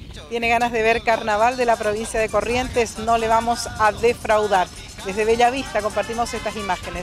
¿Tiene ganas de ver carnaval de la provincia de Corrientes? No le vamos a defraudar. Desde Bellavista compartimos estas imágenes.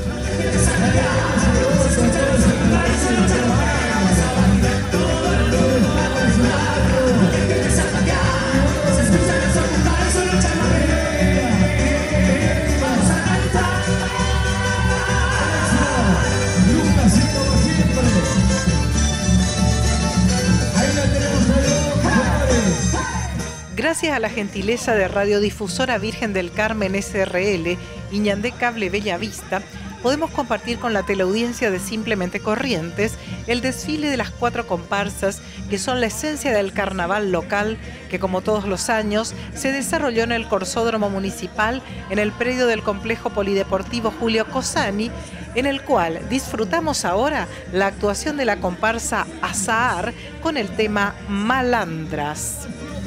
Gracias a la gentileza de Radiodifusora Virgen del Carmen SRL y Ñandé Cable Bellavista, podemos compartir con la teleaudiencia de Simplemente Corrientes el desfile de las 4 comparsas que son la esencia del carnaval local que, como todos los años, se desarrolló en el Corsódromo Municipal en el predio del Complejo Polideportivo Julio Cossani, en el cual disfrutamos ahora la actuación de la comparsa Azahar con el tema Malandras.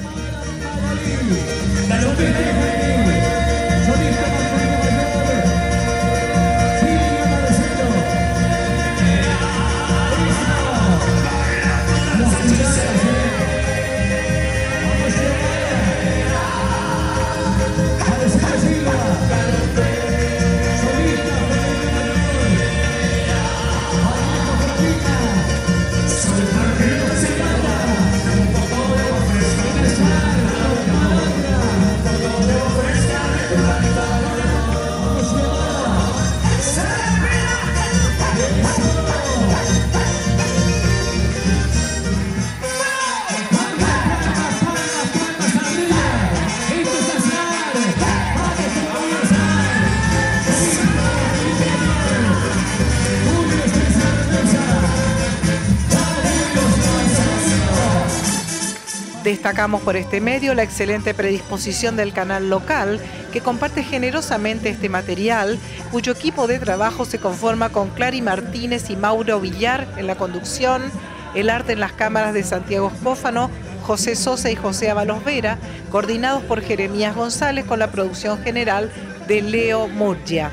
Destacamos por este medio la excelente predisposición del canal local, que comparte generosamente este material, cuyo equipo de trabajo se conforma con Clary Martínez y Mauro Villar en la conducción, el arte en las cámaras de Santiago Escófano, José Sosa y José Ábalos Vera, coordinados por Jeremías González con la producción general de Leo Murgia.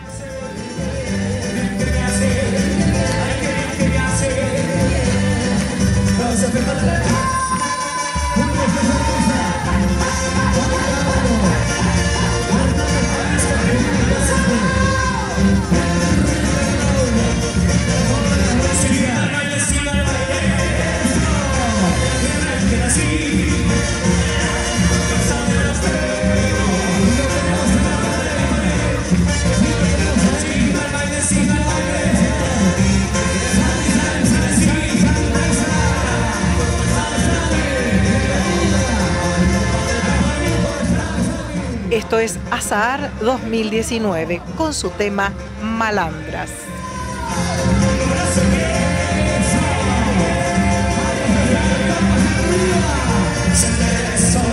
Esto es Azahar 2019 con su tema Malandras. So